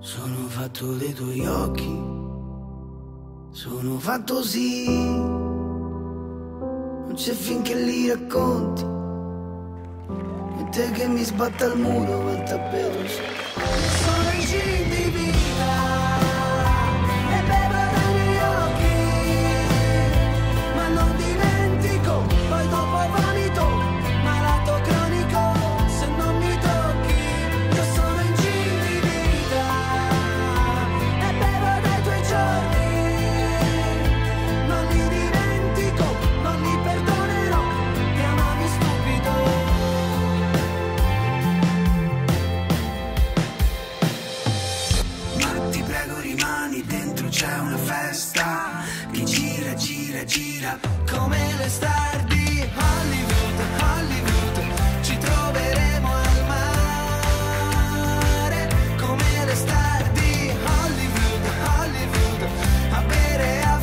Sono fatto dei tuoi occhi, sono fatto sì, non c'è finché li racconti, e te che mi sbatta al muro al tappeto. Sono in gin di vita e bevo dai miei occhi, ma non dimentico, poi dopo vomito, malato cronico, se non mi tocchi. Io sono in gin di vita e bevo dai tuoi giorni, non li dimentico, non li perdonerò, chiamami stupido. Ma ti prego rimani, dentro c'è una festa che gira, gira, gira come le star di Hollywood, Hollywood. Ci troveremo al mare come le star di Hollywood, Hollywood, a bere e a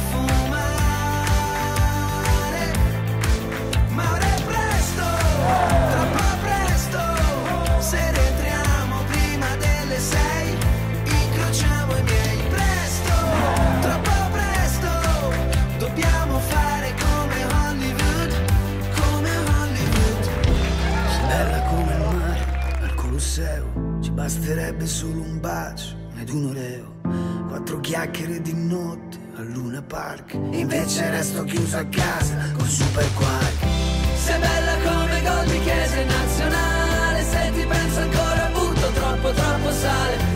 fumare. Ma ora è presto, troppo presto, se rientriamo prima delle 6, incrociamo i miei. Presto, troppo presto, dobbiamo fare come Hollywood, come Hollywood. Sei bella come il mare al Colosseo, ci basterebbe solo un bacio ed un oreo, 4 chiacchiere di notte al Luna Park, e invece resto chiuso a casa con Super Quark. Sei bella come gol di chiesa in nazionale, se ti penso ancora butto troppo troppo sale.